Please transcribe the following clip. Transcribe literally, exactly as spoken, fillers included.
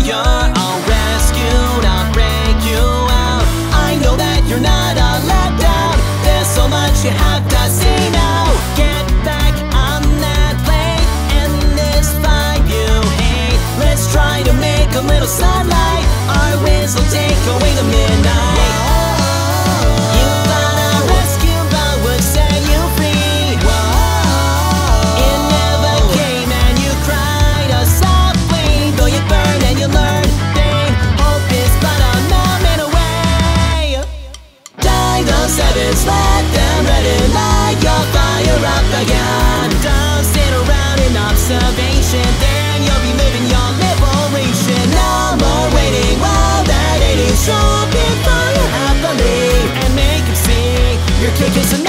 fire. I'll rescue, not break you out. I know that you're not a letdown. There's so much you have to say now. Get back on that plane and this vibe you hate. Let's try to make a little sunlight. Our winds will take away the midnight. You thought a rescue boat would set you free. It never came and you cried a soft plea. Though you burn and you learn, babe, hope is but a moment away. Die those sevens, let them let it light your fire up again. Don't sit around in observation, then you'll be living your liberation. No more waiting while that eighties show before you happily, and make it see your kick is enough.